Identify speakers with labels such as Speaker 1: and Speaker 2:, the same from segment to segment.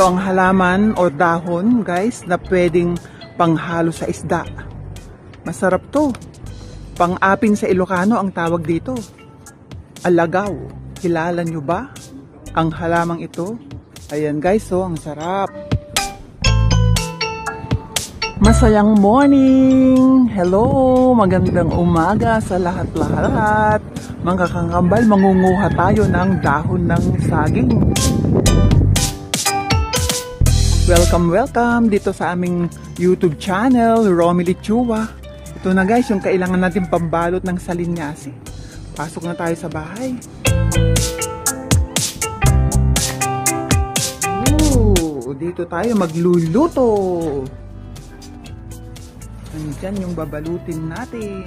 Speaker 1: ang halaman o dahon, guys, na pwedeng panghalo sa isda. Masarap to. Pang-apin sa Ilocano ang tawag dito. Alagaw. Kilala nyo ba ang halamang ito? Ayan guys, so ang sarap. Masayang morning! Hello! Magandang umaga sa lahat-lahat. Mga kakambal, mangunguha tayo ng dahon ng saging. Welcome dito sa aming YouTube channel, Romily Chua. Ito na guys, yung kailangan natin pambalot ng salinyasi. Pasok na tayo sa bahay. Dito tayo magluluto. Nandyan yung babalutin natin.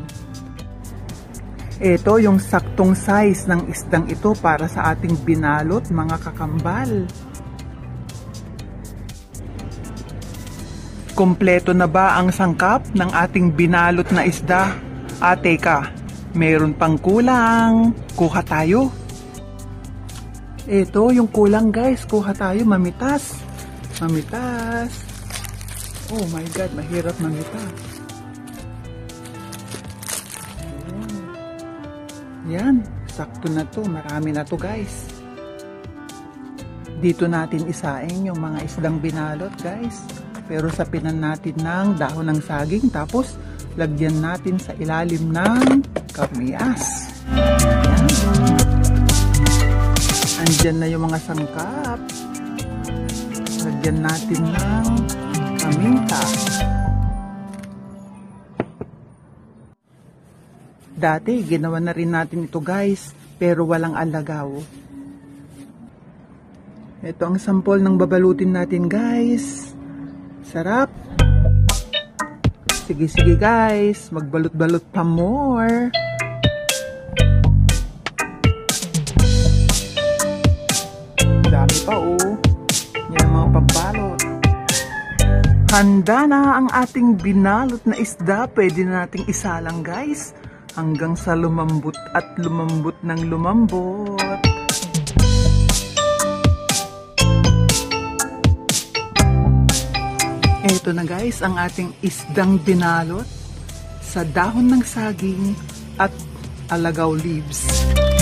Speaker 1: Ito yung saktong size ng isdang ito para sa ating binalot, mga kakambal. Kompleto na ba ang sangkap ng ating binalot na isda? Teka, meron pang kulang. Kuha tayo. Ito yung kulang guys. Kuha tayo, mamitas. Mamitas. Oh my God, mahirap mamitas. Yan, sakto na to. Marami na to guys. Dito natin isain yung mga isdang binalot guys. Pero sapinan natin ng dahon ng saging. Tapos, lagyan natin sa ilalim ng kamyas. Yan. Andyan na yung mga sangkap. Lagyan natin ng paminta. Dati, ginawa na rin natin ito guys. Pero walang alagaw. Ito ang sampol ng babalutin natin guys. Sarap. Sige guys, magbalot-balot pa more. Dami pa oh. Yan ang mga pagbalot. Handa na ang ating binalot na isda. Pwede na nating isalang guys. Hanggang sa lumambot at lumambot ng lumambot. Ito na guys ang ating isdang binalot sa dahon ng saging at alagaw leaves.